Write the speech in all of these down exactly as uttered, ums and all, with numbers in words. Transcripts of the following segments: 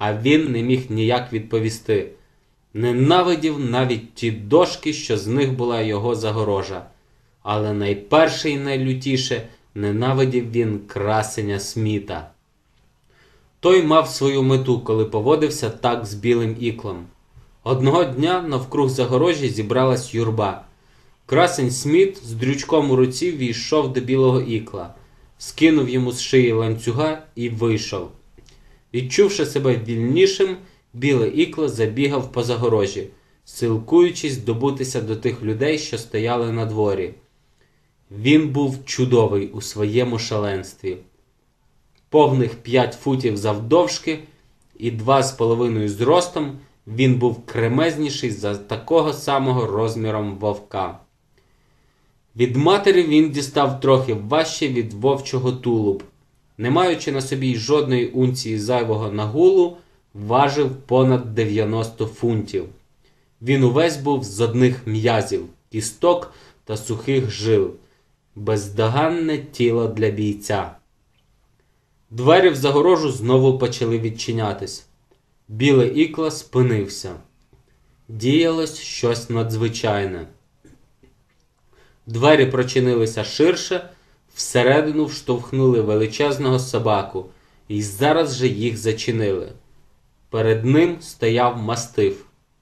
а він не міг ніяк відповісти. Ненавидів навіть ті дошки, що з них була його загорожа. Але найперше і найлютіше ненавидів він красеня Сміта. Той мав свою мету, коли поводився так з Білим Іклом. Одного дня навкруг загорожі зібралась юрба. Красень Сміт з дрючком у руці війшов до Білого Ікла, скинув йому з шиї ланцюга і вийшов. Відчувши себе вільнішим, Біле Ікло забігав по загорожі, силкуючись добутися до тих людей, що стояли на дворі. Він був чудовий у своєму шаленстві. Повних п'ять футів завдовжки і два з половиною зростом, він був кремезніший за такого самого розміром вовка. Від матері він дістав трохи важче від вовчого тулуб. Не маючи на собі й жодної унції зайвого нагулу, важив понад дев'яносто фунтів. Він увесь був з одних м'язів, кісток та сухих жил. Бездоганне тіло для бійця. Двері в загорожу знову почали відчинятись. Біле Ікло спинився. Діялось щось надзвичайне. Двері прочинилися ширше, всередину вштовхнули величезного собаку, і зараз же їх зачинили. Перед ним стояв мастиф.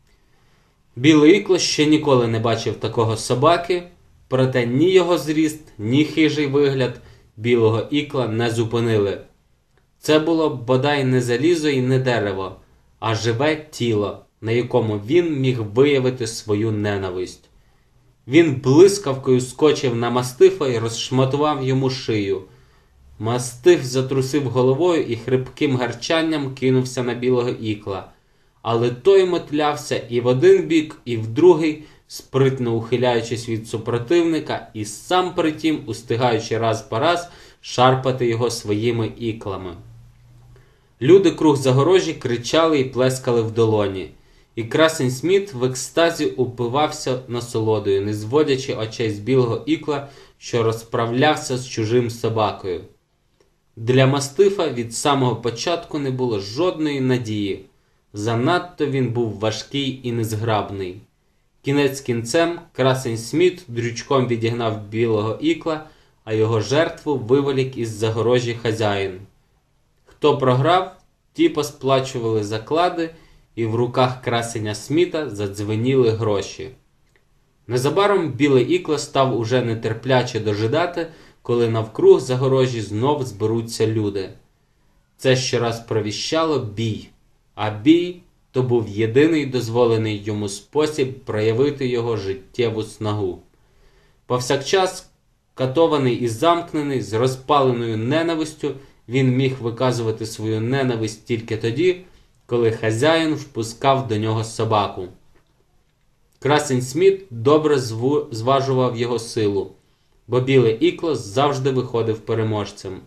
Біле Ікло ще ніколи не бачив такого собаки, проте ні його зріст, ні хижий вигляд Білого Ікла не зупинили. Це було бодай не залізо і не дерево, а живе тіло, на якому він міг виявити свою ненависть. Він блискавкою скочив на мастифа і розшматував йому шию. Мастиф затрусив головою і хрипким гарчанням кинувся на Білого Ікла. Але той мотлявся і в один бік, і в другий, спритно ухиляючись від супротивника і сам притім устигаючи раз по раз шарпати його своїми іклами. Люди круг загорожі кричали і плескали в долоні. І красень Сміт в екстазі упивався насолодою, не зводячи очей з Білого Ікла, що розправлявся з чужим собакою. Для мастифа від самого початку не було жодної надії. Занадто він був важкий і незграбний. Кінець кінцем красень Сміт дрючком відігнав Білого Ікла, а його жертву виволік із загорожі хазяїн. Хто програв, ті посплачували заклади, і в руках красеня Сміта задзвеніли гроші. Незабаром Біле Ікло став уже нетерпляче дожидати, коли навкруг загорожі знов зберуться люди. Це щораз провіщало бій, а бій – то був єдиний дозволений йому спосіб проявити його життєву снагу. Повсякчас, катований і замкнений, з розпаленою ненавистю, він міг виказувати свою ненависть тільки тоді, коли хазяїн впускав до нього собаку. Красень Сміт добре зву... зважував його силу, бо Біле Ікло завжди виходив переможцем.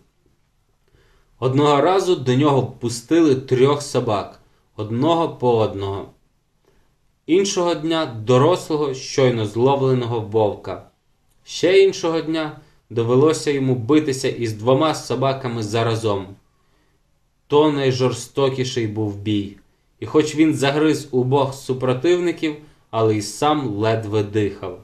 Одного разу до нього впустили трьох собак, одного по одного. Іншого дня дорослого, щойно зловленого вовка. Ще іншого дня довелося йому битися із двома собаками заразом. То найжорстокіший був бій. І хоч він загриз обох супротивників, але й сам ледве дихав.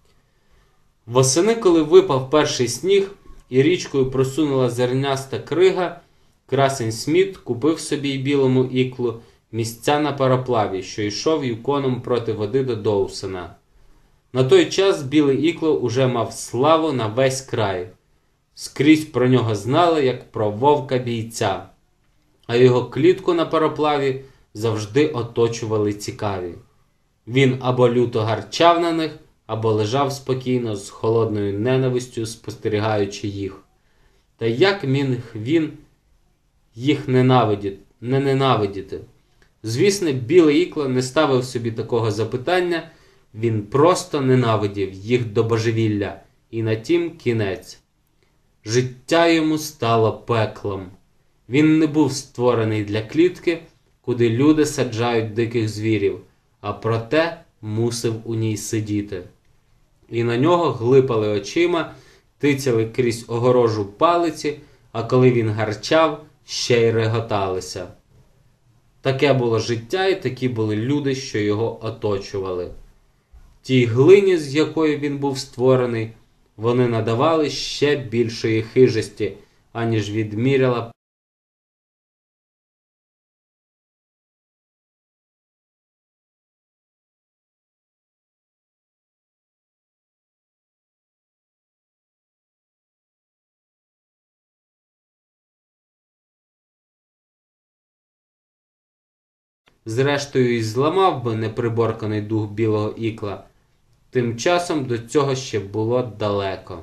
Восени, коли випав перший сніг і річкою просунула зерняста крига, красень Сміт купив собі й Білому Іклу місця на пароплаві, що йшов юконом проти води до Доусона. На той час Біле Ікло уже мав славу на весь край. Скрізь про нього знали, як про вовка-бійця, а його клітку на пароплаві завжди оточували цікаві. Він або люто гарчав на них, або лежав спокійно з холодною ненавистю, спостерігаючи їх. Та як міг він їх ненавидіти, не ненавидіти? Звісно, Біле Ікло не ставив собі такого запитання, він просто ненавидів їх до божевілля, і на тім кінець. Життя йому стало пеклом. Він не був створений для клітки, куди люди саджають диких звірів, а проте мусив у ній сидіти. І на нього глипали очима, тицяли крізь огорожу палиці, а коли він гарчав, ще й реготалися. Таке було життя і такі були люди, що його оточували. Тій глині, з якої він був створений, вони надавали ще більшої хижості, аніж відміряла зрештою й зламав би неприборканий дух білого ікла. Тим часом до цього ще було далеко.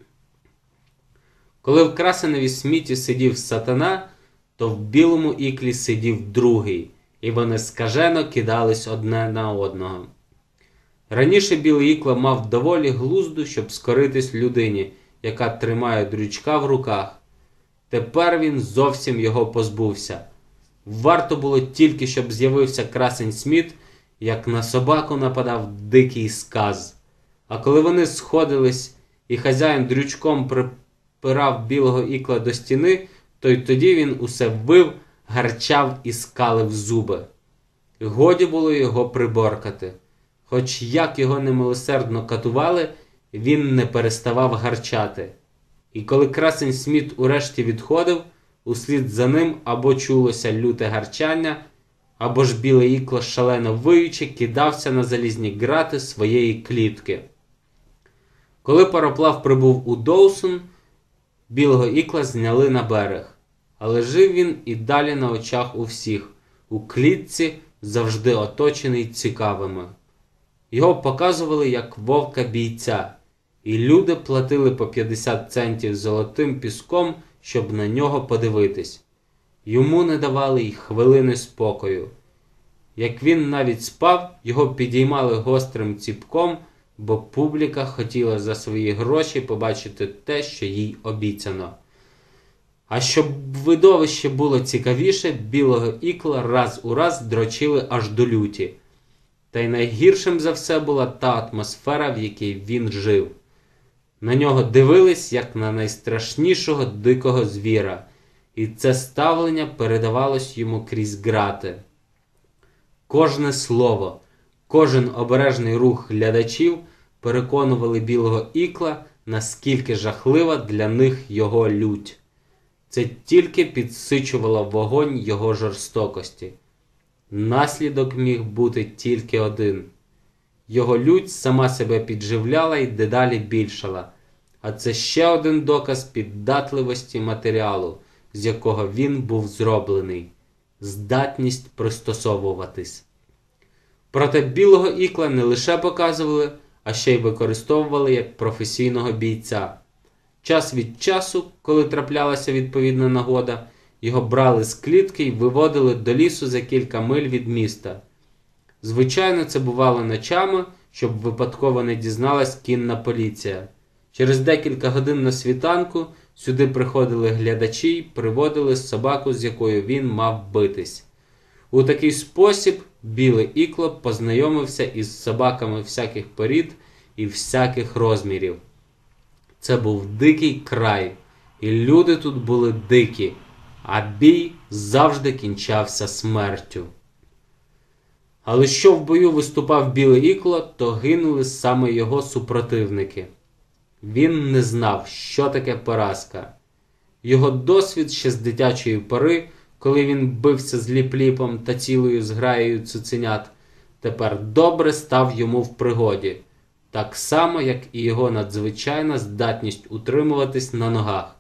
Коли в красеневі сміті сидів сатана, то в білому іклі сидів другий, і вони скажено кидались одне на одного. Раніше білий ікла мав доволі глузду, щоб скоритись людині, яка тримає дрючка в руках. Тепер він зовсім його позбувся. Варто було тільки, щоб з'явився красень Сміт, як на собаку нападав дикий сказ. А коли вони сходились і хазяїн дрючком припирав білого ікла до стіни, то й тоді він усе вив, гарчав і скалив зуби. Годі було його приборкати. Хоч як його немилосердно катували, він не переставав гарчати. І коли красень Сміт урешті відходив, услід за ним або чулося люте гарчання, або ж біле ікло, шалено виючи, кидався на залізні грати своєї клітки. Коли пароплав прибув у Доусон, білого ікла зняли на берег. Але жив він і далі на очах у всіх, у клітці, завжди оточений цікавими. Його показували як вовка-бійця, і люди платили по п'ятдесят центів золотим піском, щоб на нього подивитись. Йому не давали й хвилини спокою. Як він навіть спав, його підіймали гострим ціпком, бо публіка хотіла за свої гроші побачити те, що їй обіцяно. А щоб видовище було цікавіше, білого ікла раз у раз дрочили аж до люті. Та й найгіршим за все була та атмосфера, в якій він жив. На нього дивились, як на найстрашнішого дикого звіра, і це ставлення передавалось йому крізь грати. Кожне слово, кожен обережний рух глядачів переконували білого ікла, наскільки жахлива для них його лють. Це тільки підсичувало вогонь його жорстокості. Наслідок міг бути тільки один. Його лють сама себе підживляла і дедалі більшала. А це ще один доказ піддатливості матеріалу, з якого він був зроблений. Здатність пристосовуватись. Проте білого ікла не лише показували, а ще й використовували як професійного бійця. Час від часу, коли траплялася відповідна нагода, його брали з клітки і виводили до лісу за кілька миль від міста. Звичайно, це бувало ночами, щоб випадково не дізналась кінна поліція. Через декілька годин на світанку сюди приходили глядачі й приводили собаку, з якою він мав битись. У такий спосіб біле ікло познайомився із собаками всяких порід і всяких розмірів. Це був дикий край, і люди тут були дикі, а бій завжди кінчався смертю. Але що в бою виступав біле ікло, то гинули саме його супротивники. Він не знав, що таке поразка. Його досвід ще з дитячої пори, коли він бився з Ліп-Ліпом та цілою зграєю цуценят, тепер добре став йому в пригоді, так само, як і його надзвичайна здатність утримуватись на ногах.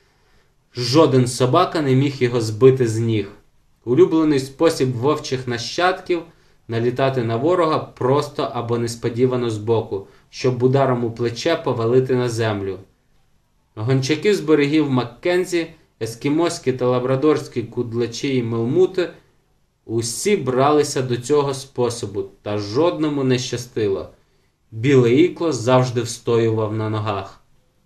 Жоден собака не міг його збити з ніг. Улюблений спосіб вовчих нащадків – налітати на ворога просто або несподівано збоку, щоб ударом у плече повалити на землю. Гончаки з берегів Маккензі, ескімоські та лабрадорські кудлачі і мелмути – усі бралися до цього способу, та жодному не щастило. Біле ікло завжди встоював на ногах.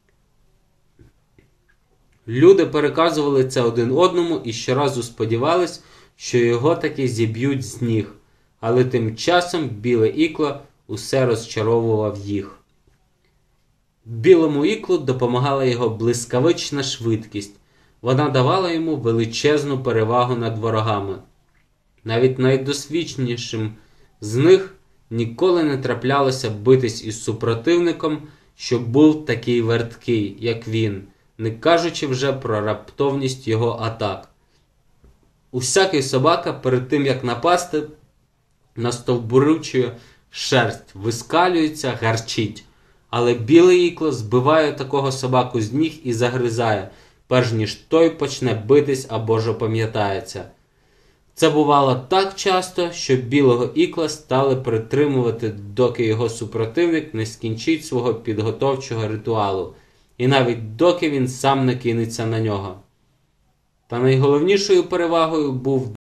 Люди переказували це один одному і щоразу сподівались, що його таки зіб'ють з ніг. Але тим часом біле ікло усе розчаровував їх. Білому іклу допомагала його блискавична швидкість. Вона давала йому величезну перевагу над ворогами. Навіть найдосвідченішим з них ніколи не траплялося битись із супротивником, що був такий верткий, як він, не кажучи вже про раптовність його атак. Усякий собака перед тим, як напасти, настовбурчує шерсть, вискалюється, гарчить. Але біле ікло збиває такого собаку з ніг і загризає, перш ніж той почне битись або ж опам'ятається. Це бувало так часто, що білого ікла стали притримувати, доки його супротивник не скінчить свого підготовчого ритуалу, і навіть доки він сам не кинеться на нього. Та найголовнішою перевагою був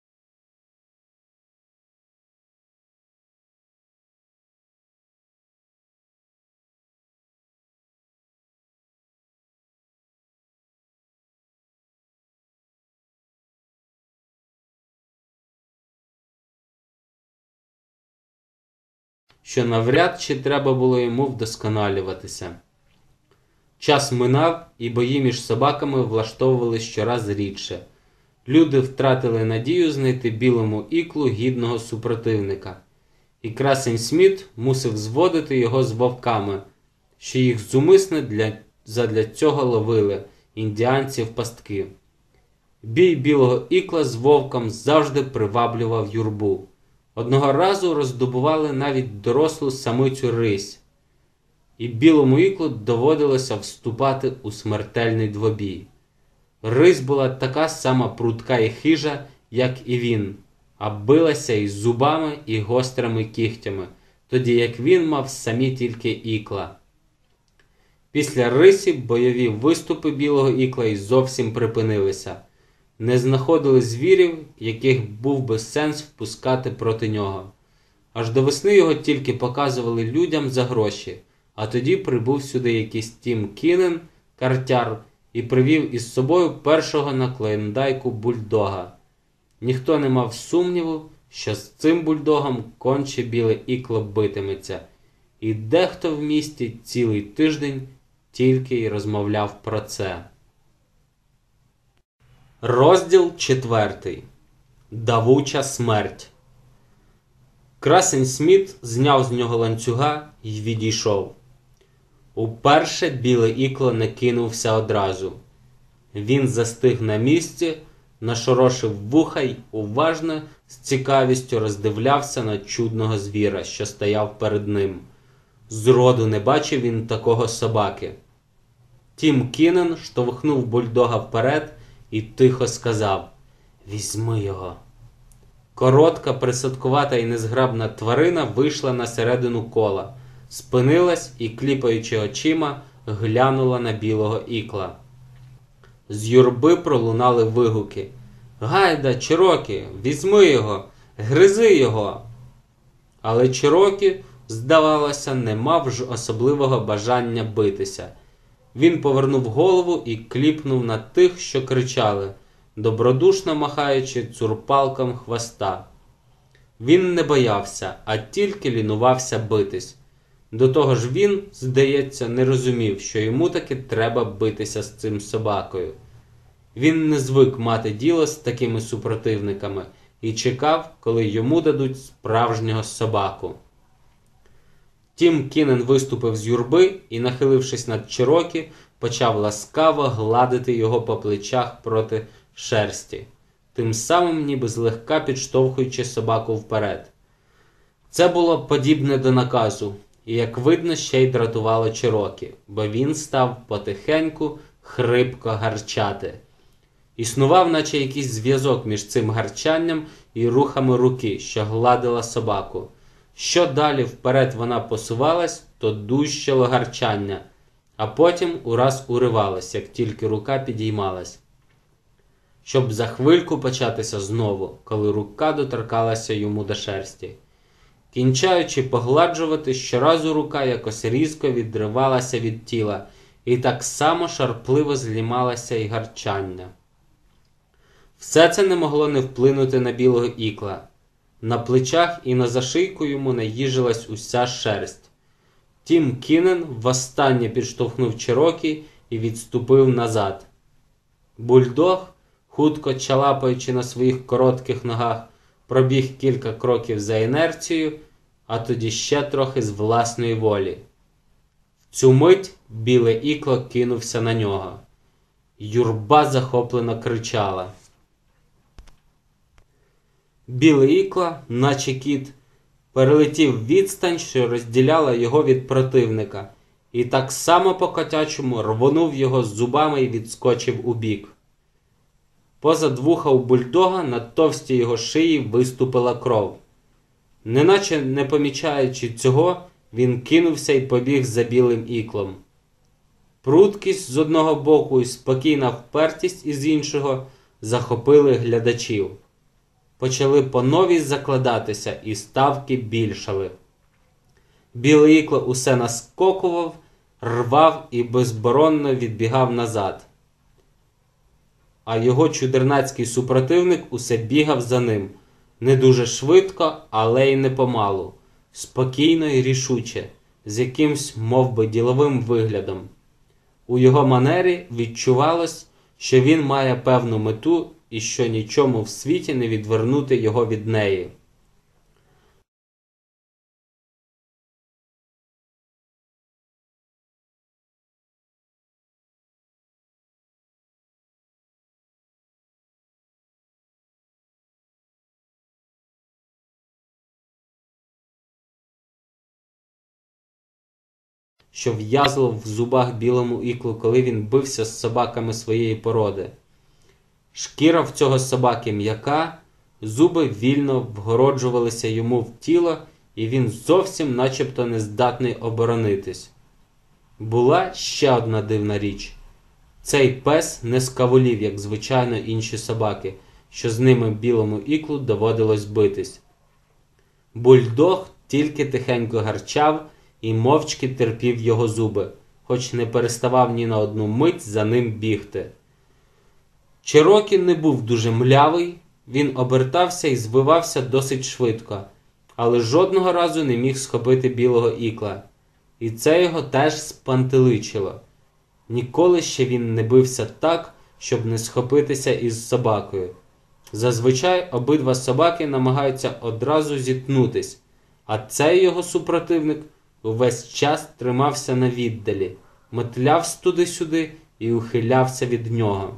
що навряд чи треба було йому вдосконалюватися. Час минав, і бої між собаками влаштовували щораз рідше. Люди втратили надію знайти білому іклу гідного супротивника. І красень Сміт мусив зводити його з вовками, що їх зумисне для, задля цього ловили індіанці в пастки. Бій білого ікла з вовком завжди приваблював юрбу. Одного разу роздобували навіть дорослу самицю рись, і білому іклу доводилося вступати у смертельний двобій. Рись була така сама прудка і хижа, як і він, а билася із зубами і гострими кігтями, тоді як він мав самі тільки ікла. Після рисі бойові виступи білого ікла й зовсім припинилися. Не знаходили звірів, яких був би сенс впускати проти нього. Аж до весни його тільки показували людям за гроші, а тоді прибув сюди якийсь Тім Кінен, картяр, і привів із собою першого на Клондайку бульдога. Ніхто не мав сумніву, що з цим бульдогом конче біле ікло битиметься, і дехто в місті цілий тиждень тільки й розмовляв про це. Розділ четвертий. Давуча смерть. Красень Сміт зняв з нього ланцюга й відійшов. Уперше біле ікло не кинувся одразу. Він застиг на місці, нашорошив вуха й уважно, з цікавістю роздивлявся на чудного звіра, що стояв перед ним. Зроду не бачив він такого собаки. Тім Кінен штовхнув бульдога вперед і тихо сказав: «Візьми його». Коротка, присадкувата і незграбна тварина вийшла на середину кола, спинилась і, кліпаючи очима, глянула на білого ікла. З юрби пролунали вигуки: «Гайда, Чирокі, візьми його! Гризи його!» Але Чирокі, здавалося, не мав ж особливого бажання битися. Він повернув голову і кліпнув на тих, що кричали, добродушно махаючи цурпалком хвоста. Він не боявся, а тільки лінувався битись. До того ж він, здається, не розумів, що йому таки треба битися з цим собакою. Він не звик мати діло з такими супротивниками і чекав, коли йому дадуть справжнього собаку. Тім Кінен виступив з юрби і, нахилившись над Чирокі, почав ласкаво гладити його по плечах проти шерсті, тим самим ніби злегка підштовхуючи собаку вперед. Це було подібне до наказу, і, як видно, ще й дратувало Чирокі, бо він став потихеньку хрипко гарчати. Існував наче якийсь зв'язок між цим гарчанням і рухами руки, що гладила собаку. Що далі вперед вона посувалась, то дужчало гарчання, а потім ураз уривалось, як тільки рука підіймалась, щоб за хвильку початися знову, коли рука доторкалася йому до шерсті. Кінчаючи погладжувати, щоразу рука якось різко відривалася від тіла, і так само шарпливо злімалося й гарчання. Все це не могло не вплинути на білого ікла. На плечах і на зашийку йому наїжилась уся шерсть. Тім Кінен востаннє підштовхнув Чирокі і відступив назад. Бульдог, хутко чалапаючи на своїх коротких ногах, пробіг кілька кроків за інерцією, а тоді ще трохи з власної волі. В цю мить біле ікло кинувся на нього. Юрба захоплено кричала. Біле ікло, наче кіт, перелетів відстань, що розділяла його від противника, і так само по-котячому рвонув його зубами і відскочив убік. Позад вуха у бульдога на товстій його шиї виступила кров. Неначе не помічаючи цього, він кинувся і побіг за білим іклом. Пруткість з одного боку і спокійна впертість із іншого захопили глядачів. Почали по новій закладатися, і ставки більшали. Біле ікло усе наскокував, рвав і безборонно відбігав назад. А його чудернацький супротивник усе бігав за ним. Не дуже швидко, але й не помалу. Спокійно і рішуче, з якимсь мовби діловим виглядом. У його манері відчувалось, що він має певну мету і що нічому в світі не відвернути його від неї. Що в'язло в зубах білому іклу, коли він бився з собаками своєї породи. Шкіра в цього собаки м'яка, зуби вільно вгороджувалися йому в тіло, і він зовсім начебто не здатний оборонитись. Була ще одна дивна річ. Цей пес не скавулів, як звичайно інші собаки, що з ними білому іклу доводилось битись. Бульдог тільки тихенько гарчав і мовчки терпів його зуби, хоч не переставав ні на одну мить за ним бігти. Чирокі не був дуже млявий, він обертався і звивався досить швидко, але жодного разу не міг схопити білого ікла. І це його теж спантеличило. Ніколи ще він не бився так, щоб не схопитися із собакою. Зазвичай обидва собаки намагаються одразу зіткнутись, а цей його супротивник увесь час тримався на віддалі, метлявся туди-сюди і ухилявся від нього.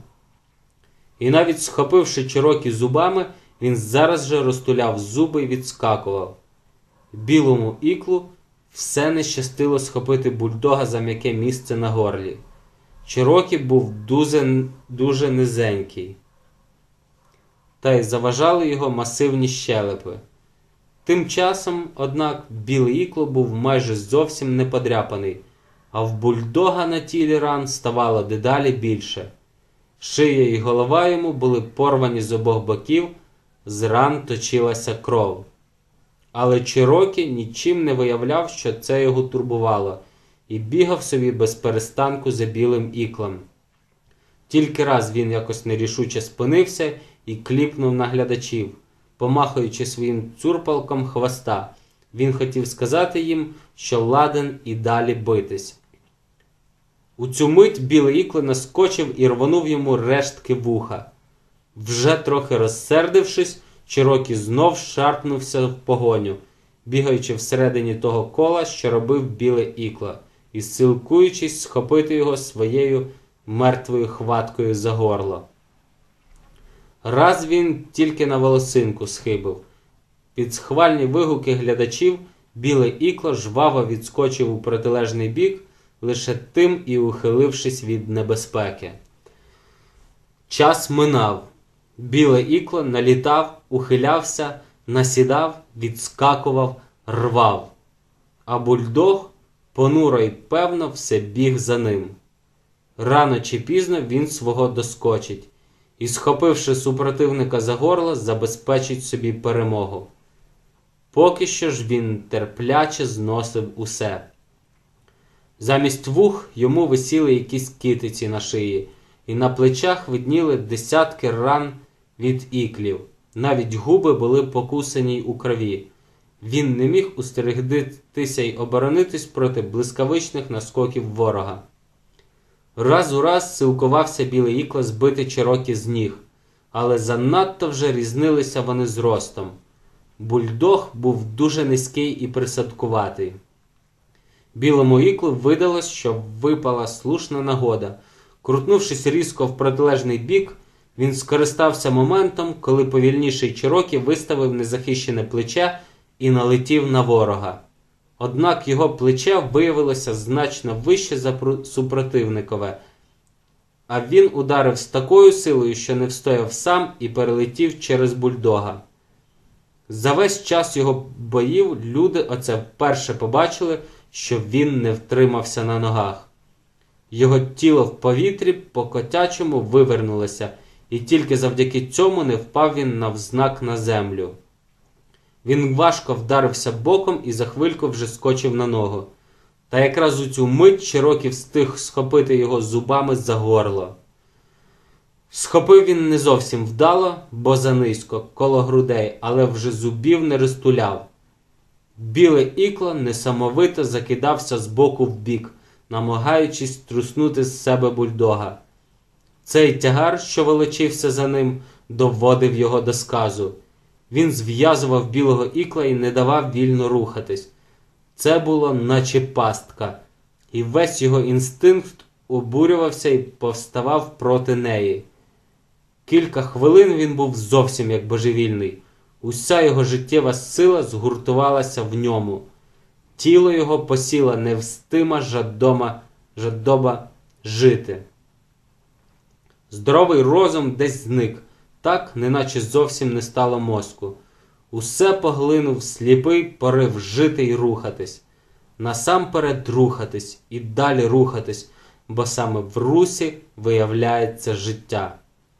І навіть схопивши Чирокі зубами, він зараз же розтуляв зуби і відскакував. Білому іклу все не щастило схопити бульдога за м'яке місце на горлі. Чирокі був дуже, дуже низенький, та й заважали його масивні щелепи. Тим часом, однак, біле ікло був майже зовсім не подряпаний, а в бульдога на тілі ран ставало дедалі більше. Шия і голова йому були порвані з обох боків, з ран точилася кров. Але Чирокі нічим не виявляв, що це його турбувало, і бігав собі без перестанку за білим іклом. Тільки раз він якось нерішуче спинився і кліпнув на глядачів, помахуючи своїм цурпалком хвоста. Він хотів сказати їм, що ладен і далі битись. У цю мить біле ікло наскочив і рвонув йому рештки вуха. Вже трохи розсердившись, Чирокі знов шарпнувся в погоню, бігаючи всередині того кола, що робив біле ікло, і силкуючись схопити його своєю мертвою хваткою за горло. Раз він тільки на волосинку схибив. Під схвальні вигуки глядачів біле ікло жваво відскочив у протилежний бік, лише тим і ухилившись від небезпеки. Час минав. Біле ікло налітав, ухилявся, насідав, відскакував, рвав. А бульдог понуро й певно все біг за ним. Рано чи пізно він свого доскочить і, схопивши супротивника за горло, забезпечить собі перемогу. Поки що ж він терпляче зносив усе. Замість вух йому висіли якісь китиці на шиї, і на плечах видніли десятки ран від іклів. Навіть губи були покусані й у крові. Він не міг устерегтися й оборонитись проти блискавичних наскоків ворога. Раз у раз силкувався біле ікло збити Чирокі з ніг, але занадто вже різнилися вони зростом. Бульдог був дуже низький і присадкуватий. Білому іклу видалось, що випала слушна нагода. Крутнувшись різко в протилежний бік, він скористався моментом, коли повільніший Чирокі виставив незахищене плече і налетів на ворога. Однак його плече виявилося значно вище за супротивникове, а він ударив з такою силою, що не встояв сам і перелетів через бульдога. За весь час його боїв люди оце вперше побачили, що він не втримався на ногах. Його тіло в повітрі по-котячому вивернулося, і тільки завдяки цьому не впав він навзнак на землю. Він важко вдарився боком і за хвильку вже скочив на ногу. Та якраз у цю мить Чирокі встиг схопити його зубами за горло. Схопив він не зовсім вдало, бо занизько, коло грудей, але вже зубів не розтуляв. Біле ікло несамовито закидався з боку в бік, намагаючись труснути з себе бульдога. Цей тягар, що волочився за ним, доводив його до сказу. Він зв'язував білого ікла і не давав вільно рухатись. Це було наче пастка, і весь його інстинкт обурювався і повставав проти неї. Кілька хвилин він був зовсім як божевільний. Уся його життєва сила згуртувалася в ньому. Тіло його посіла невстима жадома, жадоба жити. Здоровий розум десь зник, так, неначе зовсім не стало мозку. Усе поглинув сліпий порив жити й рухатись. Насамперед рухатись і далі рухатись, бо саме в русі виявляється життя.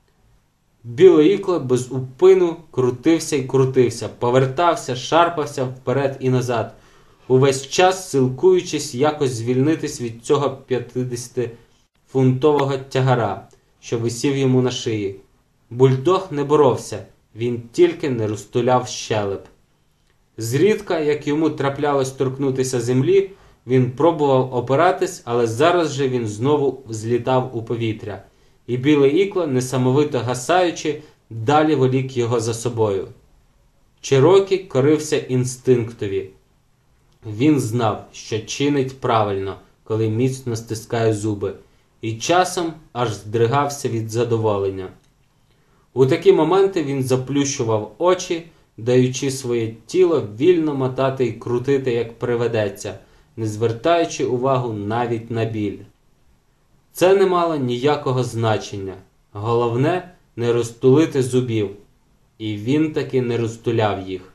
Біле ікло без упину крутився й крутився, повертався, шарпався вперед і назад, увесь час силкуючись якось звільнитись від цього п'ятдесятифунтового тягара, що висів йому на шиї. Бульдог не боровся, він тільки не розтуляв щелеп. Зрідка, як йому траплялось торкнутися землі, він пробував опиратись, але зараз же він знову злітав у повітря. І біле ікло, несамовито гасаючи, далі волік його за собою. Чирокі корився інстинктові. Він знав, що чинить правильно, коли міцно стискає зуби, і часом аж здригався від задоволення. У такі моменти він заплющував очі, даючи своє тіло вільно мотати і крутити, як приведеться, не звертаючи увагу навіть на біль. Це не мало ніякого значення. Головне – не розтулити зубів. І він таки не розтуляв їх.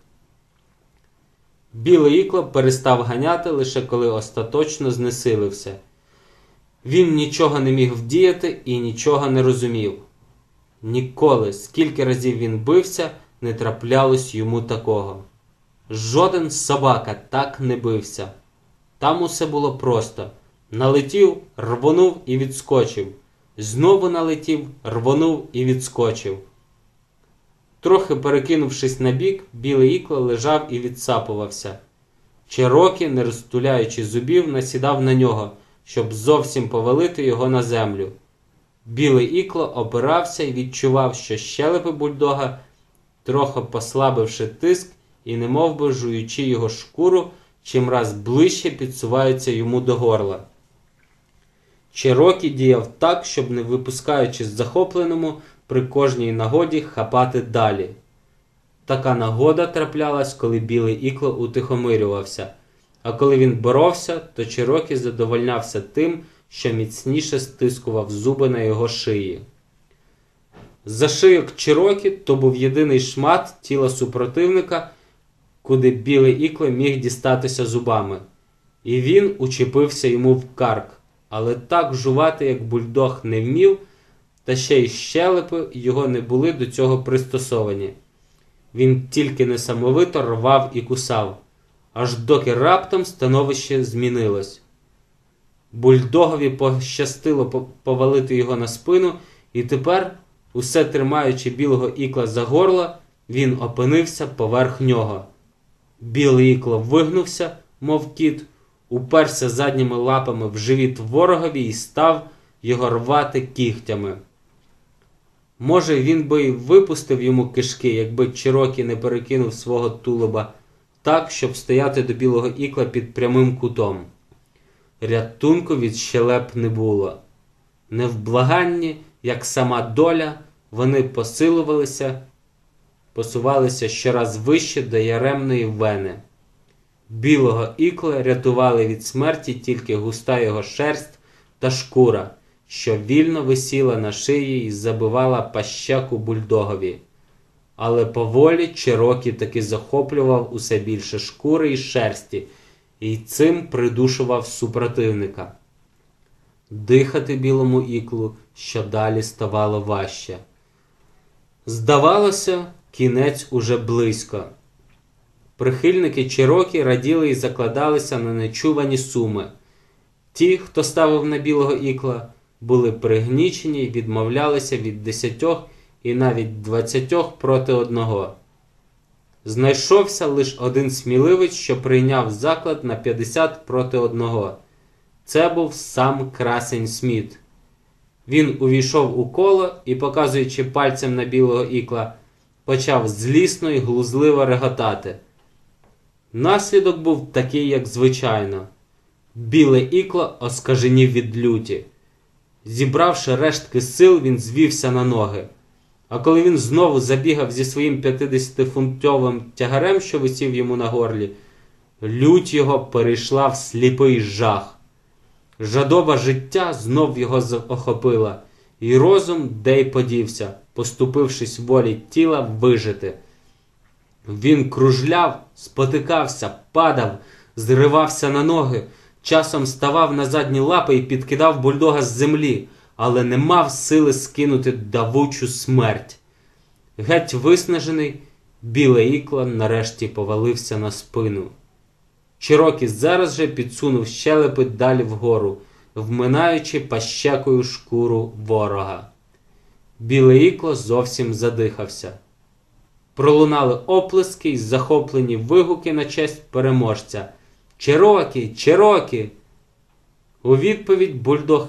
Біле ікло перестав ганяти, лише коли остаточно знесилився. Він нічого не міг вдіяти і нічого не розумів. Ніколи, скільки разів він бився, не траплялось йому такого. Жоден собака так не бився. Там усе було просто. Налетів, рвонув і відскочив. Знову налетів, рвонув і відскочив. Трохи перекинувшись на бік, біле ікло лежав і відсапувався. Чирокі, не розтуляючи зубів, насідав на нього, щоб зовсім повалити його на землю. Біле ікло опирався і відчував, що щелепи бульдога, трохи послабивши тиск і немовби жуючи його шкуру, чимраз ближче підсуваються йому до горла. Чирокі діяв так, щоб, не випускаючись захопленому, при кожній нагоді хапати далі. Така нагода траплялась, коли біле ікло утихомирювався, а коли він боровся, то Чирокі задовольнявся тим, що міцніше стискував зуби на його шиї. Зашийок Чирокі то був єдиний шмат тіла супротивника, куди біле ікло міг дістатися зубами. І він учепився йому в карк, але так жувати, як бульдог, не вмів, та ще й щелепи його не були до цього пристосовані. Він тільки несамовито рвав і кусав, аж доки раптом становище змінилось. Бульдогові пощастило повалити його на спину, і тепер, усе тримаючи білого ікла за горло, він опинився поверх нього. Біле ікло вигнувся, мов кіт, уперся задніми лапами в живіт ворогові і став його рвати кігтями. Може, він би й випустив йому кишки, якби Чирокі не перекинув свого тулуба так, щоб стояти до білого ікла під прямим кутом. Рятунку від щелеп не було. Невблаганні, як сама доля, вони посилувалися, посувалися щораз вище до яремної вени. Білого ікла рятували від смерті тільки густа його шерсть та шкура, що вільно висіла на шиї і забивала пащаку бульдогові. Але поволі Чирокі таки захоплював усе більше шкури і шерсті, і цим придушував супротивника. Дихати білому іклу щодалі ставало важче. Здавалося, кінець уже близько. Прихильники Чирокі раділи і закладалися на нечувані суми. Ті, хто ставив на білого ікла, були пригнічені і відмовлялися від десятьох і навіть двадцятьох проти одного. Знайшовся лише один сміливець, що прийняв заклад на п'ятдесят проти одного. Це був сам Красень Сміт. Він увійшов у коло і, показуючи пальцем на білого ікла, почав злісно і глузливо реготати. Наслідок був такий, як звичайно. Біле ікло оскаженів від люті. Зібравши рештки сил, він звівся на ноги. А коли він знову забігав зі своїм п'ятдесятифунтовим тягарем, що висів йому на горлі, лють його перейшла в сліпий жах. Жадоба життя знов його охопила, і розум де й подівся, поступившись волі тіла вижити. Він кружляв, спотикався, падав, зривався на ноги, часом ставав на задні лапи і підкидав бульдога з землі, але не мав сили скинути давучу смерть. Геть виснажений, біле ікло нарешті повалився на спину. Чирокі зараз же підсунув щелепи далі вгору, вминаючи пащакою шкуру ворога. Біле ікло зовсім задихався. Пролунали оплески й захоплені вигуки на честь переможця. «Чирокі! Чирокі!» У відповідь бульдог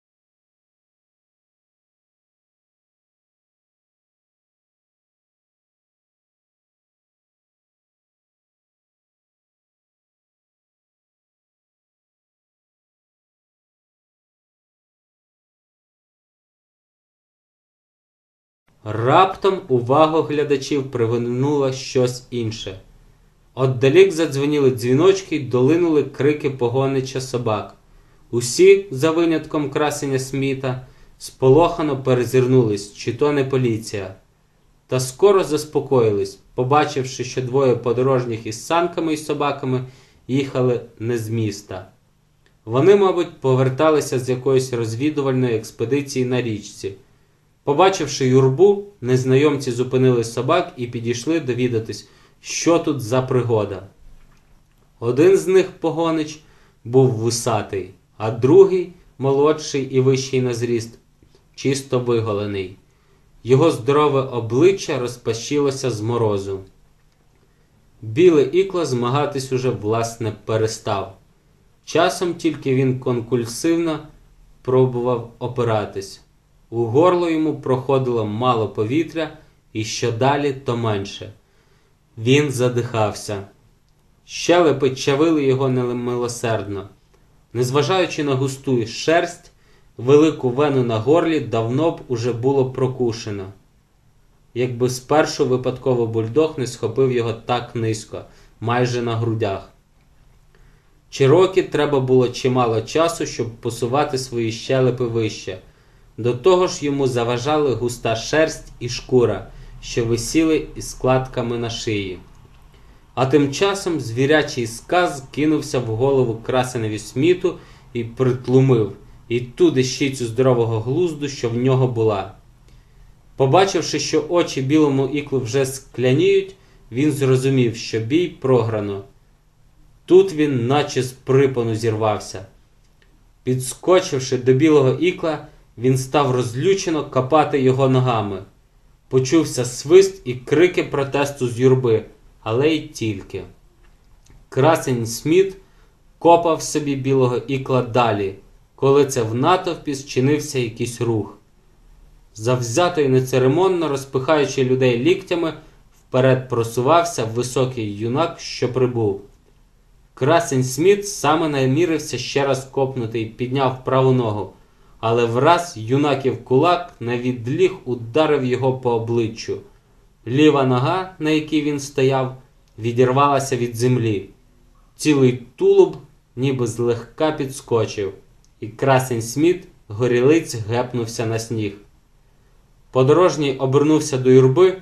Раптом увагу глядачів привернуло щось інше. Отдалік задзвеніли дзвіночки й долинули крики погонича собак. Усі, за винятком Красеня Сміта, сполохано перезирнулись, чи то не поліція. Та скоро заспокоїлись, побачивши, що двоє подорожніх із санками й собаками їхали не з міста. Вони, мабуть, поверталися з якоїсь розвідувальної експедиції на річці. Побачивши юрбу, незнайомці зупинили собак і підійшли довідатись, що тут за пригода. Один з них, погонич, був вусатий, а другий, молодший і вищий на зріст, чисто виголений. Його здорове обличчя розпашілося з морозу. Біле ікло змагатись уже, власне, перестав. Часом тільки він конвульсивно пробував опиратись. У горло йому проходило мало повітря, і що далі, то менше. Він задихався. Щелепи чавили його немилосердно. Незважаючи на густу шерсть, велику вену на горлі давно б уже було прокушено. Якби спершу випадково бульдог не схопив його так низько, майже на грудях. Чирокі треба було чимало часу, щоб посувати свої щелепи вище. До того ж йому заважали густа шерсть і шкура, що висіли із складками на шиї. А тим часом звірячий сказ кинувся в голову Красеневі Сміту і притлумив, і ту дещицю здорового глузду, що в нього була. Побачивши, що очі білому іклу вже скляніють, він зрозумів, що бій програно. Тут він наче з припону зірвався. Підскочивши до білого ікла, він став розлючено копати його ногами. Почувся свист і крики протесту з юрби, але й тільки. Красень Сміт копав собі білого ікла далі, коли це в натовпі зчинився якийсь рух. Завзято і нецеремонно, розпихаючи людей ліктями, вперед просувався високий юнак, що прибув. Красень Сміт саме намірився ще раз копнути і підняв праву ногу, але враз юнаків кулак навідліг ударив його по обличчю. Ліва нога, на якій він стояв, відірвалася від землі. Цілий тулуб ніби злегка підскочив, і Красень Сміт горілиць гепнувся на сніг. Подорожній обернувся до юрби.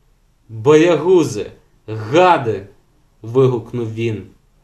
«Боягузи! Гади!» – вигукнув він.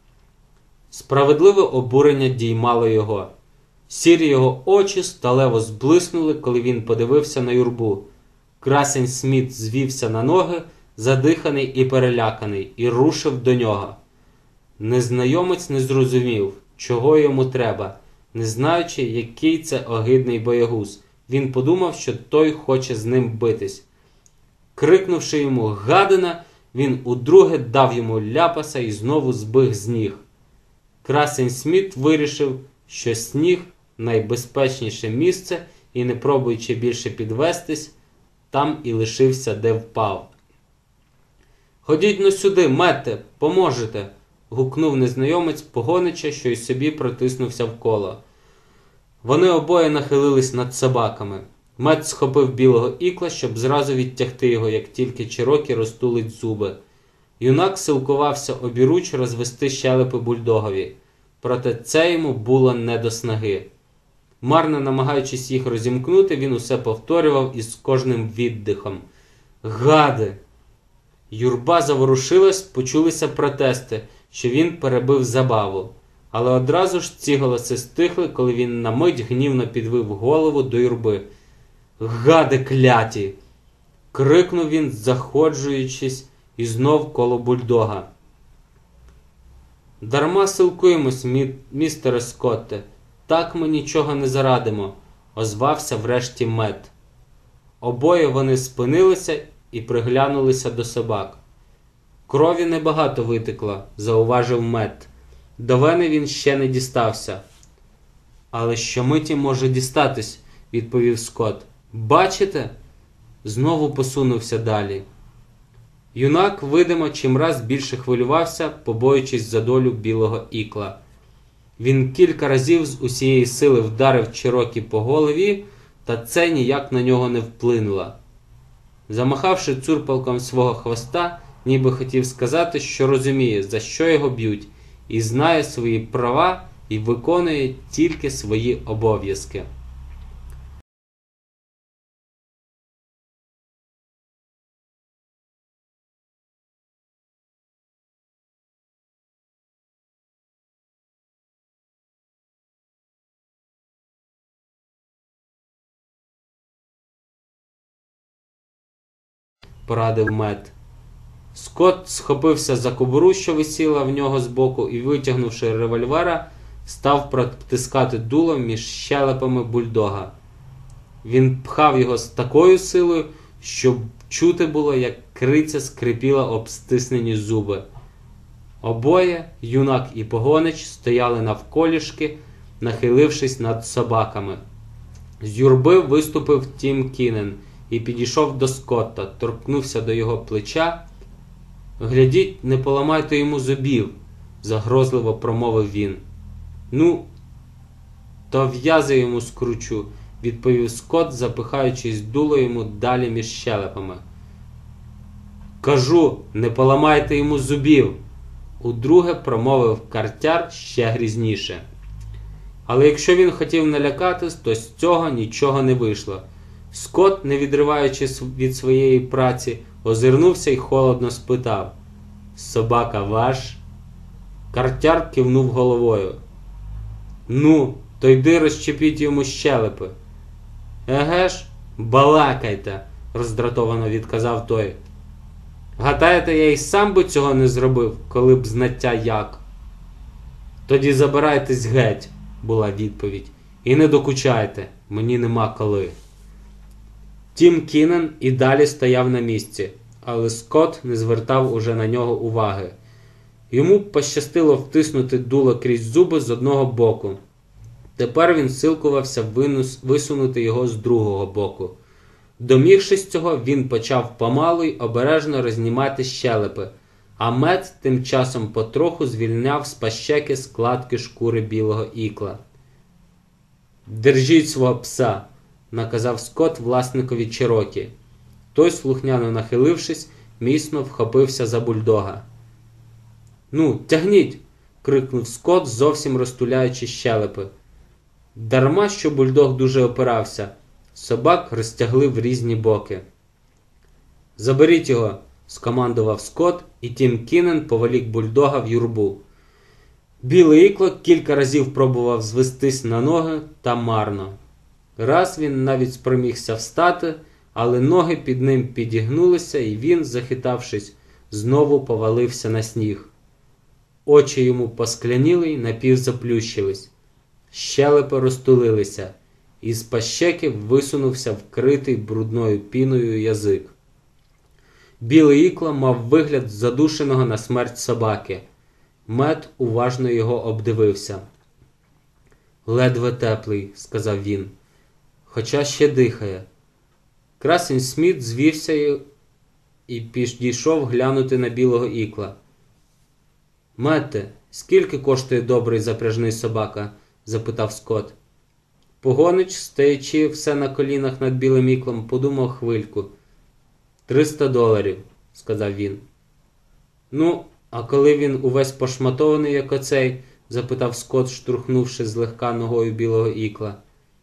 Справедливе обурення діймало його. Сірі його очі сталево зблиснули, коли він подивився на юрбу. Красень Сміт звівся на ноги, задиханий і переляканий, і рушив до нього. Незнайомець не зрозумів, чого йому треба, не знаючи, який це огидний боягуз. Він подумав, що той хоче з ним битись. Крикнувши йому «Гадина!», він удруге дав йому ляпаса і знову збив з ніг. Красень Сміт вирішив, що сніг – найбезпечніше місце, і, не пробуючи більше підвестись, там і лишився, де впав. «Ходіть-но сюди, Метте, поможете!» – гукнув незнайомець погонича, що й собі протиснувся в коло. Вони обоє нахилились над собаками. Мет схопив білого ікла, щоб зразу відтягти його, як тільки Чирокі розтулить зуби. Юнак силкувався обіруч розвести щелепи бульдогові, проте це йому було не до снаги. Марно намагаючись їх розімкнути, він усе повторював із кожним віддихом. «Гади!» Юрба заворушилась, почулися протести, що він перебив забаву. Але одразу ж ці голоси стихли, коли він на мить гнівно підвив голову до юрби. «Гади кляті!» – крикнув він, заходжуючись і знов коло бульдога. «Дарма силкуємось, мі... містере Скотте, так ми нічого не зарадимо», – озвався врешті Мет. Обоє вони спинилися і приглянулися до собак. «Крові небагато витекло», – зауважив Мет. До вени він ще не дістався. «Але щомиті може дістатись», – відповів Скотт. «Бачите?» Знову посунувся далі. Юнак, видимо, чимраз більше хвилювався, побоюючись за долю білого ікла. Він кілька разів з усієї сили вдарив Чирокі по голові, та це ніяк на нього не вплинуло. Замахавши цурпалком свого хвоста, ніби хотів сказати, що розуміє, за що його б'ють, і знає свої права і виконує тільки свої обов'язки. Порадив Мет. Скотт схопився за кобуру, що висіла в нього збоку, і, витягнувши револьвера, став протискати дуло між щелепами бульдога. Він пхав його з такою силою, що чути було, як криця скрипіла об стиснені зуби. Обоє, юнак і погонич, стояли навколішки, нахилившись над собаками. З юрби виступив Тім Кінен і підійшов до Скотта, торкнувся до його плеча. «Глядіть, не поламайте йому зубів», – загрозливо промовив він. «Ну, то в'язи йому скручу», – відповів Скотт, запихаючись дуло йому далі між щелепами. «Кажу, не поламайте йому зубів», – удруге промовив картяр ще грізніше. Але якщо він хотів налякатись, то з цього нічого не вийшло. Скотт, не відриваючись від своєї праці, озирнувся й холодно спитав: «Собака ваш?» Картяр кивнув головою. «Ну, то йди розчепіть йому щелепи». «Еге ж, балакайте», – роздратовано відказав той. «Гадаєте, я й сам би цього не зробив, коли б знаття як?» «Тоді забирайтесь геть», – була відповідь, – «і не докучайте, мені нема коли». Тім Кінен і далі стояв на місці, але Скотт не звертав уже на нього уваги. Йому пощастило втиснути дуло крізь зуби з одного боку. Тепер він силкувався висунути його з другого боку. Домігшись цього, він почав помалу й обережно рознімати щелепи, а мед тим часом потроху звільняв з пащеки складки шкури білого ікла. «Держіть свого пса!» – наказав Скотт власникові Чирокі. Той, слухняно нахилившись, міцно вхопився за бульдога. «Ну, тягніть!» – крикнув Скотт, зовсім розтуляючи щелепи. Дарма, що бульдог дуже опирався. Собак розтягли в різні боки. «Заберіть його!» – скомандував Скотт, і Тім Кінен поволік бульдога в юрбу. Біле ікло кілька разів пробував звестись на ноги, та марно. Раз він навіть спромігся встати, але ноги під ним підігнулися, і він, захитавшись, знову повалився на сніг. Очі йому поскляніли й напівзаплющились. Щелепи розтулилися, і з пащеки висунувся вкритий брудною піною язик. Біле ікло мав вигляд задушеного на смерть собаки. Мед уважно його обдивився. «Ледве теплий», – сказав він, – «хоча ще дихає». Красень Сміт звівся і підійшов глянути на білого ікла. «Метте, скільки коштує добрий запряжний собака?» – запитав Скотт. Погонич, стоячи все на колінах над білим іклом, подумав хвильку. «Триста доларів», – сказав він. «Ну, а коли він увесь пошматований, як оцей?» – запитав Скотт, штурхнувши злегка ногою білого ікла.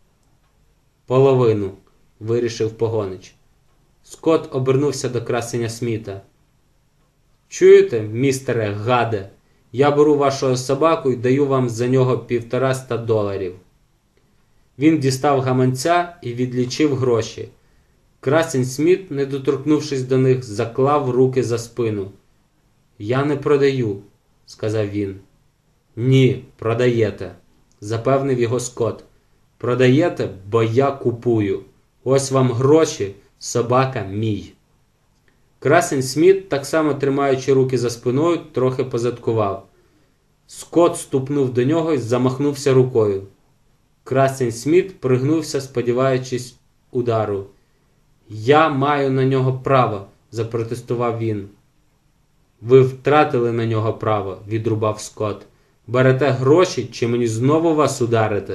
«Половину», – вирішив погонич. Скотт обернувся до красеня Сміта. «Чуєте, містере гаде, я беру вашого собаку і даю вам за нього півтораста доларів». Він дістав гаманця і відлічив гроші. Красень Сміт, не доторкнувшись до них, заклав руки за спину. «Я не продаю», – сказав він. «Ні, продаєте», – запевнив його Скотт. «Продаєте, бо я купую. Ось вам гроші, собака мій». Красень Сміт, так само тримаючи руки за спиною, трохи позадкував. Скотт ступнув до нього і замахнувся рукою. Красень Сміт пригнувся, сподіваючись удару. «Я маю на нього право», – запротестував він. «Ви втратили на нього право», – відрубав Скотт. «Берете гроші, чи мені знову вас ударити?»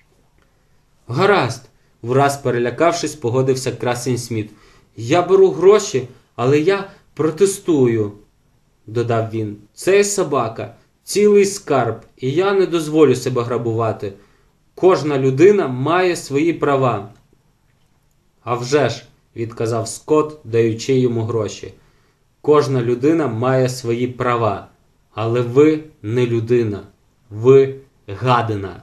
«Гаразд», – враз перелякавшись, погодився Красень Сміт. «Я беру гроші, але я протестую», – додав він. «Це собака, цілий скарб, і я не дозволю себе грабувати. Кожна людина має свої права». «А вже ж», – відказав Скотт, даючи йому гроші. «Кожна людина має свої права, але ви не людина, ви гадина».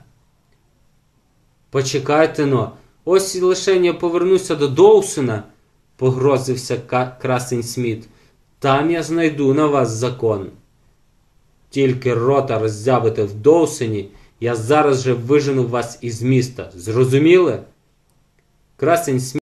«Почекайте-но, ось і лишень я повернуся до Доусона», – погрозився Красень Сміт. «Там я знайду на вас закон. Тільки рота роззявите в Доусоні, я зараз же вижену вас із міста. Зрозуміли?» Красень Сміт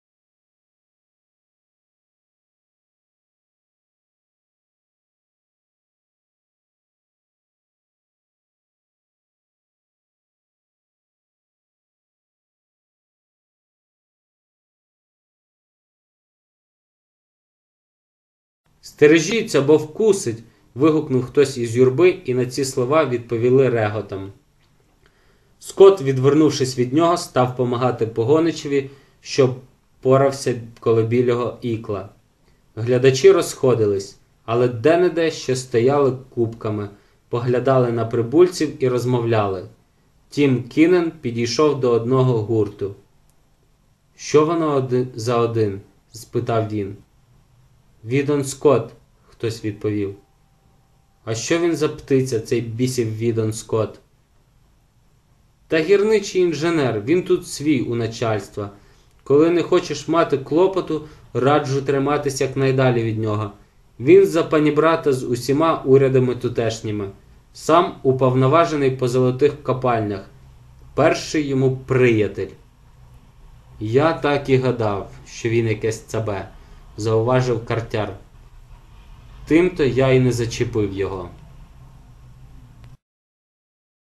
«Стережіться, бо вкусить!» – вигукнув хтось із юрби, і на ці слова відповіли реготом. Скотт, відвернувшись від нього, став помагати погоничеві, що порався коло білого ікла. Глядачі розходились, але де-не-де ще стояли купками, поглядали на прибульців і розмовляли. Тім Кінен підійшов до одного гурту. «Що воно один за один?» – спитав він. «Відон Скотт», – хтось відповів. «А що він за птиця, цей бісів Відон Скотт?» «Та гірничий інженер, він тут свій у начальства. Коли не хочеш мати клопоту, раджу триматись якнайдалі від нього. Він за панібрата з усіма урядами тутешніми. Сам уповноважений по золотих копальнях. Перший йому приятель». «Я так і гадав, що він якесь цабе», – зауважив картяр. «Тим-то я й не зачепив його».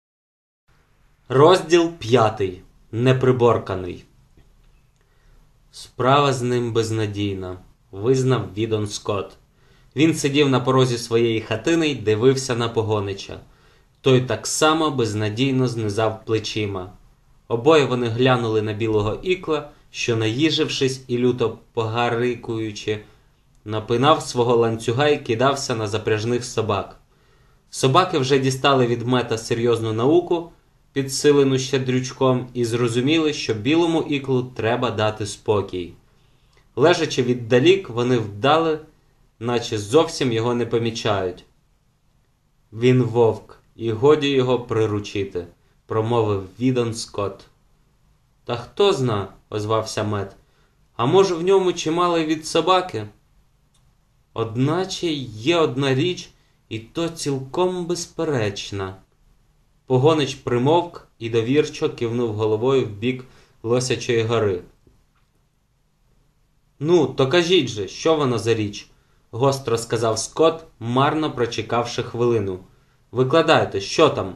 Розділ п'ятий. Неприборканий. Справа з ним безнадійна, визнав Відон Скотт. Він сидів на порозі своєї хатини й дивився на Погонича. Той так само безнадійно знизав плечима. Обоє вони глянули на Білого Ікла, що, наїжившись і люто погарикуючи, напинав свого ланцюга і кидався на запряжних собак. Собаки вже дістали від Мета серйозну науку, підсилену ще дрючком, і зрозуміли, що Білому Іклу треба дати спокій. Лежачи віддалік, вони вдали, наче зовсім його не помічають. «Він вовк, і годі його приручити», – промовив Відон Скотт. «Та хто зна», – озвався Мет, – «а може в ньому чимало й від собаки?» «Одначе є одна річ, і то цілком безперечна». Погонич примовк і довірчо кивнув головою в бік Лосячої гори. «Ну, то кажіть же, що воно за річ?» – гостро сказав Скотт, марно прочекавши хвилину. «Викладайте, що там?»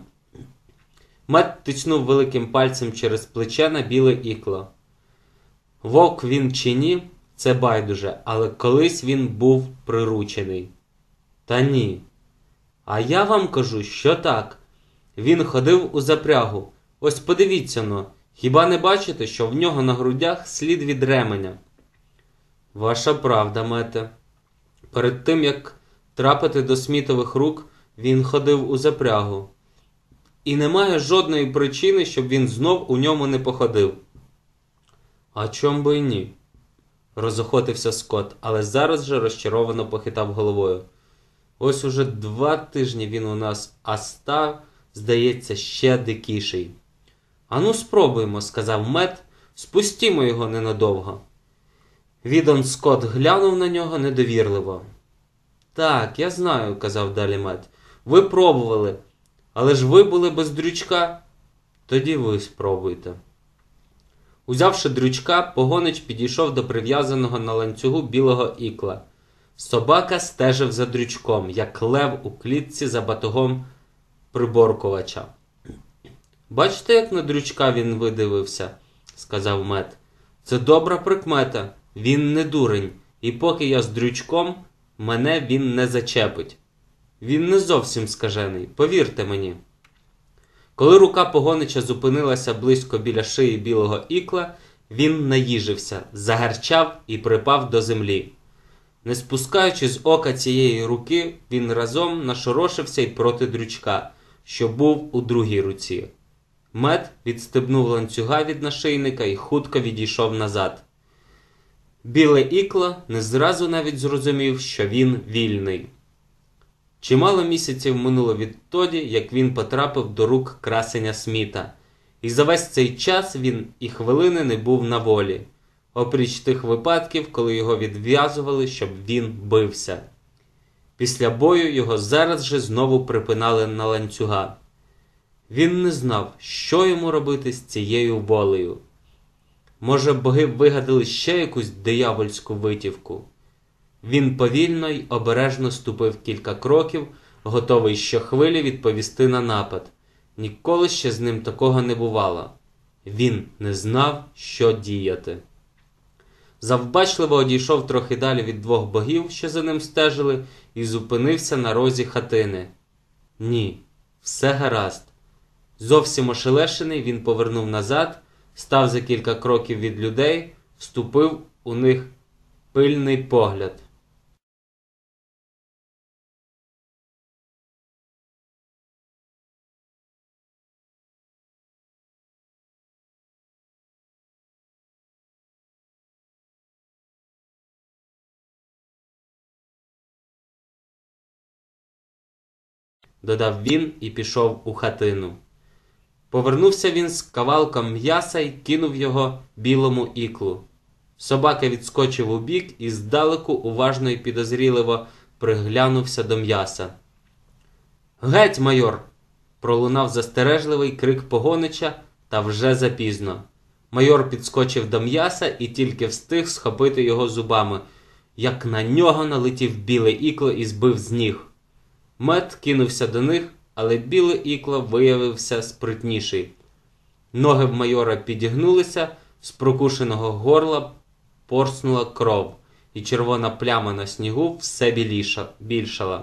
Мет тицнув великим пальцем через плече на Біле Ікло. «Вовк він чи ні, це байдуже, але колись він був приручений». «Та ні. А я вам кажу, що так. Він ходив у запрягу. Ось подивіться-но, хіба не бачите, що в нього на грудях слід від ременя?» «Ваша правда, Мете. Перед тим, як трапити до Смітових рук, він ходив у запрягу. І немає жодної причини, щоб він знов у ньому не походив». «А чом би й ні?» – розохотився Скотт, але зараз же розчаровано похитав головою. «Ось уже два тижні він у нас, а став, здається, ще дикіший». «Ану спробуємо», – сказав Мет, – «спустімо його ненадовго». Відон Скотт глянув на нього недовірливо. «Так, я знаю», – казав далі Мет, – «ви пробували, але ж ви були без дрючка». «Тоді ви спробуйте». Узявши дрючка, Погонич підійшов до прив'язаного на ланцюгу Білого Ікла. Собака стежив за дрючком, як лев у клітці за батогом приборкувача. «Бачите, як на дрючка він видивився?» – сказав Мет. «Це добра прикмета. Він не дурень, і поки я з дрючком, мене він не зачепить. Він не зовсім скажений, повірте мені». Коли рука Погонича зупинилася близько біля шиї Білого Ікла, він наїжився, загарчав і припав до землі. Не спускаючи з ока цієї руки, він разом нашорошився й проти дрючка, що був у другій руці. Мет відстебнув ланцюга від нашийника і хутко відійшов назад. Біле Ікло не зразу навіть зрозумів, що він вільний. Чимало місяців минуло відтоді, як він потрапив до рук красеня Сміта, і за весь цей час він і хвилини не був на волі, опріч тих випадків, коли його відв'язували, щоб він бився. Після бою його зараз же знову припинали на ланцюга. Він не знав, що йому робити з цією волею. Може, боги вигадали ще якусь диявольську витівку? Він повільно й обережно ступив кілька кроків, готовий щохвилі відповісти на напад. Ніколи ще з ним такого не бувало. Він не знав, що діяти. Завбачливо одійшов трохи далі від двох богів, що за ним стежили, і зупинився на розі хатини. Ні, все гаразд. Зовсім ошелешений, він повернув назад, став за кілька кроків від людей, вступив у них пильний погляд. Додав він і пішов у хатину. Повернувся він з кавалком м'яса й кинув його Білому Іклу. Собака відскочив убік і здалеку уважно й підозріливо приглянувся до м'яса. «Геть, майор!» – пролунав застережливий крик Погонича, та вже запізно. Майор підскочив до м'яса і тільки встиг схопити його зубами, як на нього налетів Біле Ікло і збив з ніг. Мет кинувся до них, але Біле Ікло виявився спритніший. Ноги в майора підігнулися, з прокушеного горла порснула кров, і червона пляма на снігу все біліша, більшала.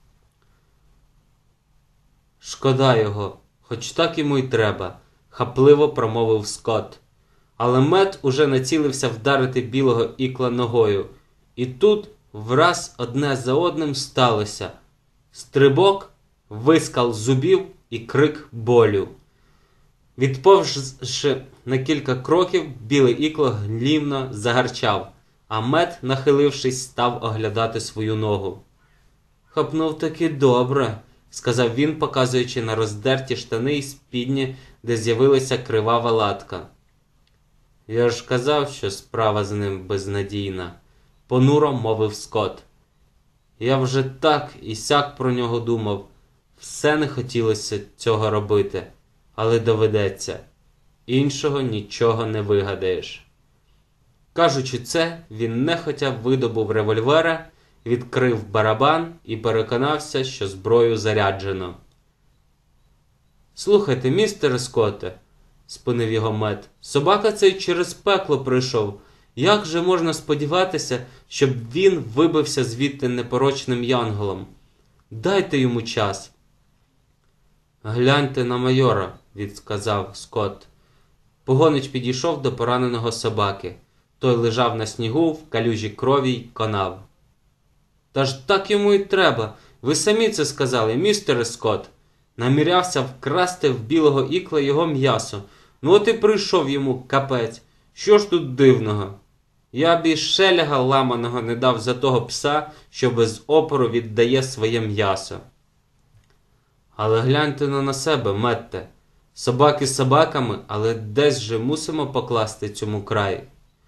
«Шкода його, хоч так йому й треба», – хапливо промовив Скотт. Але Мед уже націлився вдарити білого ікла ногою. І тут враз одне за одним сталося. Стрибок, вискал зубів і крик болю. Відповзши на кілька кроків, біле ікло гнівно загарчав, а Мед, нахилившись, став оглядати свою ногу. «Хапнув таки добре», – сказав він, показуючи на роздерті штани й спідні, де з'явилася кривава латка. «Я ж казав, що справа з ним безнадійна», – понуро мовив Скотт. «Я вже так і сяк про нього думав. Все не хотілося цього робити, але доведеться. Іншого нічого не вигадаєш». Кажучи це, він нехотя видобув револьвера, відкрив барабан і переконався, що зброю заряджено. «Слухайте, містере Скотте», – спинив його Мед, – «собака цей через пекло пройшов. Як же можна сподіватися, щоб він вибився звідти непорочним янголом? Дайте йому час». «Гляньте на майора», – відказав Скотт. Погонич підійшов до пораненого собаки. Той лежав на снігу в калюжі крові й конав. «Та ж так йому й треба. Ви самі це сказали, містере Скотт. Намірявся вкрасти в білого ікла його м'ясо. Ну от і прийшов йому капець. Що ж тут дивного? Я б і шеляга ламаного не дав за того пса, що без опору віддає своє м'ясо». «Але гляньте но на себе, Метте. Собаки собаками, але десь же мусимо покласти цьому край».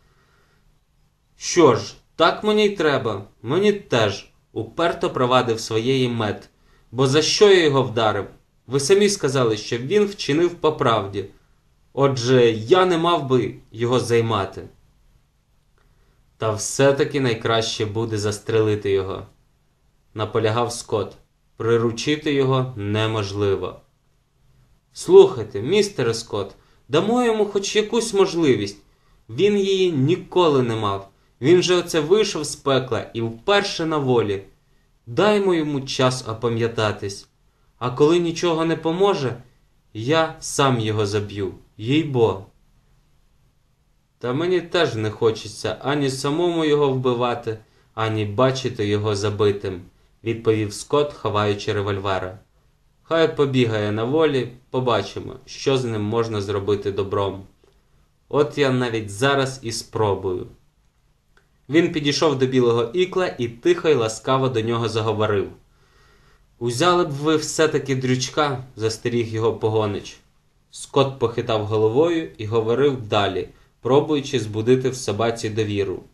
«Що ж, так мені й треба. Мені теж», – уперто провадив своєї Мед. «Бо за що я його вдарив? Ви самі сказали, що він вчинив по правді. Отже, я не мав би його займати». «Та все-таки найкраще буде застрелити його», – наполягав Скотт. «Приручити його неможливо». «Слухайте, містере Скотт, дамо йому хоч якусь можливість. Він її ніколи не мав. Він же оце вийшов з пекла і вперше на волі. Даймо йому час опам'ятатись. А коли нічого не поможе, я сам його заб'ю, їй-бо». «Та мені теж не хочеться ані самому його вбивати, ані бачити його забитим», – відповів Скотт, ховаючи револьвера. «Хай побігає на волі, побачимо, що з ним можна зробити добром. От я навіть зараз і спробую». Він підійшов до білого ікла і тихо й ласкаво до нього заговорив. «Узяли б ви все-таки дрючка», – застеріг його погонич. Скотт похитав головою і говорив далі, пробуючи збудити в собаці довіру.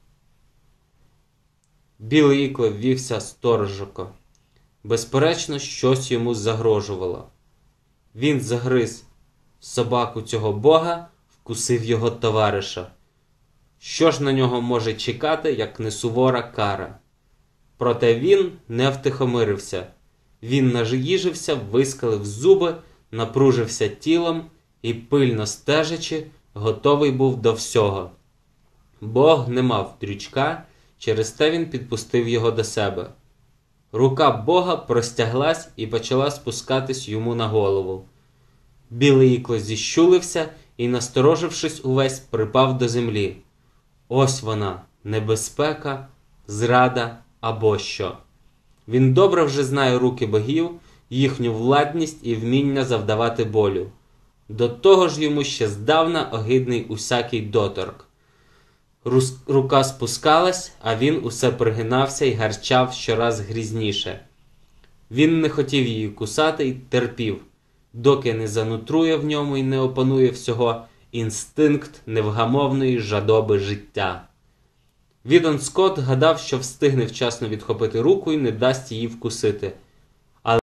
Білий ікло ввівся сторожко. Безперечно, щось йому загрожувало. Він загриз собаку цього бога, вкусив його товариша. Що ж на нього може чекати, як не сувора кара? Проте він не втихомирився. Він наїжився, вискалив зуби, напружився тілом і, пильно стежачи, готовий був до всього. Бог не мав дрючка, через те він підпустив його до себе. Рука Бога простяглась і почала спускатись йому на голову. Білий ікло зіщулився і, насторожившись увесь, припав до землі. Ось вона, небезпека, зрада або що. Він добре вже знає руки богів, їхню владність і вміння завдавати болю. До того ж йому ще здавна огидний усякий доторк. Рука спускалась, а він усе пригинався і гарчав щораз грізніше. Він не хотів її кусати й терпів, доки не занутрує в ньому і не опанує всього інстинкт невгамовної жадоби життя. Відон Скотт гадав, що встигне вчасно відхопити руку і не дасть її вкусити. Але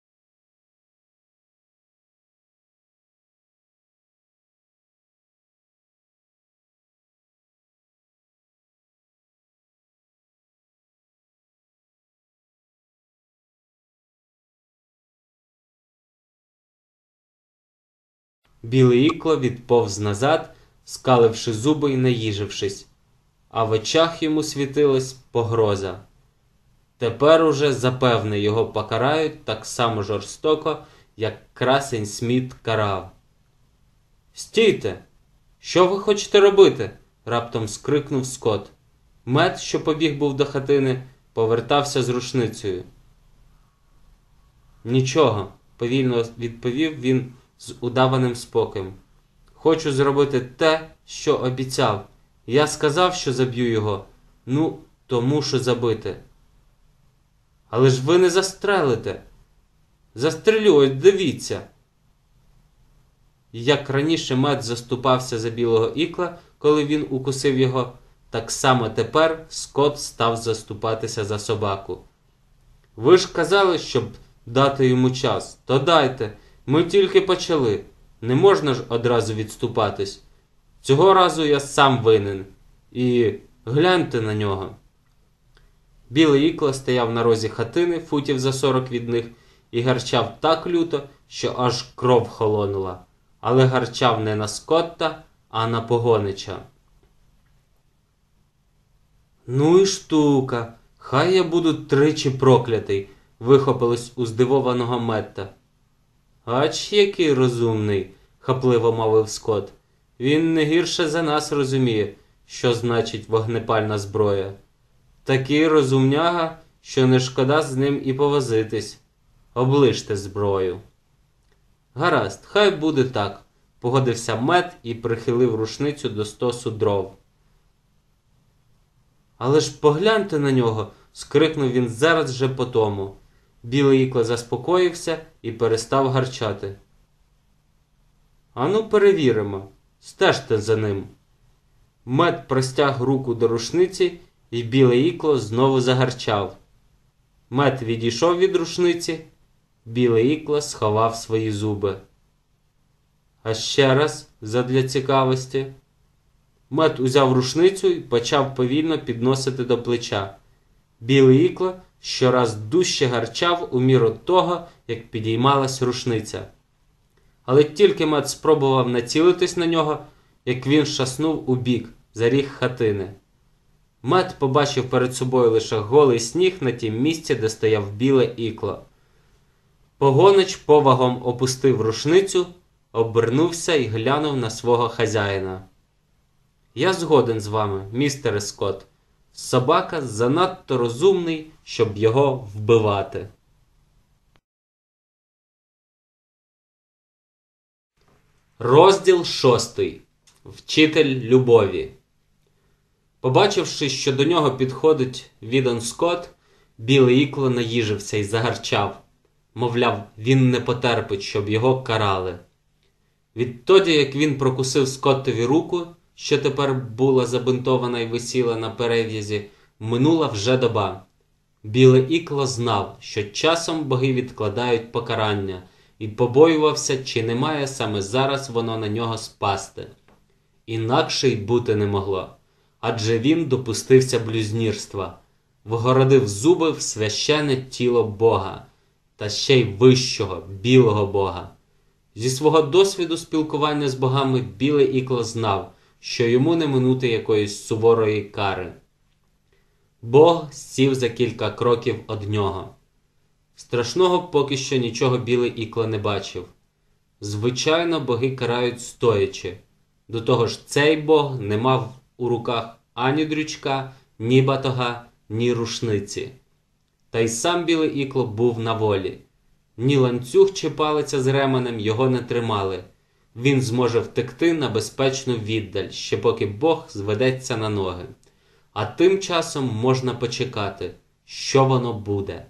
біле ікло відповз назад, скаливши зуби і наїжившись. а в очах йому світилась погроза. Тепер уже, запевне, його покарають так само жорстоко, як красень Сміт карав. «Стійте! Що ви хочете робити?» – раптом скрикнув Скотт. Мед, що побіг був до хатини, повертався з рушницею. «Нічого», – повільно відповів він з удаваним спокоєм. «Хочу зробити те, що обіцяв. Я сказав, що заб'ю його. Ну, то мушу забити». «Але ж ви не застрелите!» «Застрелю, ось дивіться!» Як раніше Мед заступався за білого ікла, коли він укусив його, так само тепер Скотт став заступатися за собаку. «Ви ж казали, щоб дати йому час. То дайте, ми тільки почали. Не можна ж одразу відступатись. Цього разу я сам винен. І гляньте на нього». Білий ікла стояв на розі хатини, футів за сорок від них, і гарчав так люто, що аж кров холонула. Але гарчав не на Скотта, а на погонича. «Ну і штука! Хай я буду тричі проклятий!» – вихопилось у здивованого Метта. «Ач який розумний!» – хапливо мовив Скотт. «Він не гірше за нас розуміє, що значить вогнепальна зброя. Такий розумняга, що не шкода з ним і повозитись. Оближте зброю». «Гаразд, хай буде так», – погодився Мед і прихилив рушницю до стосу дров. «Але ж погляньте на нього!» – скрикнув він зараз же по тому. Білий ікла заспокоївся і перестав гарчати. «Ану перевіримо, стежте за ним». Мед простяг руку до рушниці, і біле ікло знову загарчав. Мед відійшов від рушниці, біле ікло сховав свої зуби. «А ще раз, задля цікавості». Мед узяв рушницю і почав повільно підносити до плеча. Біле ікло щораз дужче гарчав у міру того, як підіймалась рушниця. Але тільки Мед спробував націлитись на нього, як він шаснув у бік, за ріг хатини. Мед побачив перед собою лише голий сніг на тім місці, де стояв біле ікло. Погонич повагом опустив рушницю, обернувся і глянув на свого хазяїна. «Я згоден з вами, містере Скотт. Собака занадто розумний, щоб його вбивати». Розділ шостий. Вчитель любові. Побачивши, що до нього підходить Відон Скотт, біле ікло наїжився і загарчав. Мовляв, він не потерпить, щоб його карали. Відтоді, як він прокусив Скоттові руку, що тепер була забинтована і висіла на перев'язі, минула вже доба. Біле ікло знав, що часом боги відкладають покарання, і побоювався, чи не має саме зараз воно на нього спасти. Інакше й бути не могло, адже він допустився блюзнірства, вгородив зуби в священне тіло Бога, та ще й вищого, білого Бога. Зі свого досвіду спілкування з богами біле ікло знав, що йому не минути якоїсь суворої кари. Бог сів за кілька кроків од нього. Страшного поки що нічого біле ікло не бачив. Звичайно, боги карають стоячи. До того ж, цей бог не мав у руках ані дрючка, ні батога, ні рушниці. Та й сам біле ікло був на волі. Ні ланцюг чи палиця з ременем його не тримали. Він зможе втекти на безпечну віддаль, ще поки Бог зведеться на ноги. А тим часом можна почекати, що воно буде.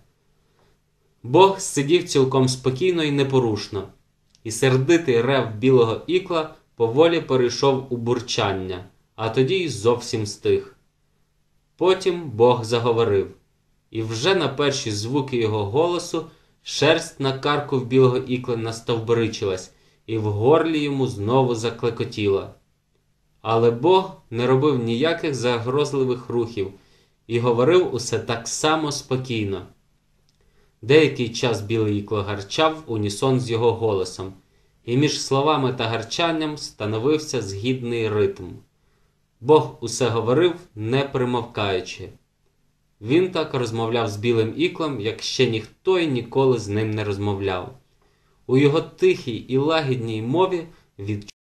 Бог сидів цілком спокійно і непорушно, і сердитий рев білого ікла поволі перейшов у бурчання, а тоді й зовсім стих. Потім Бог заговорив, і вже на перші звуки його голосу шерсть на карку в білого ікла настовбуричилась, і в горлі йому знову заклекотіло. Але Бог не робив ніяких загрозливих рухів і говорив усе так само спокійно. Деякий час біле ікло гарчав в унісон з його голосом, і між словами та гарчанням становився згідний ритм. Бог усе говорив, не примовкаючи. Він так розмовляв з білим іклом, як ще ніхто й ніколи з ним не розмовляв. У його тихій і лагідній мові від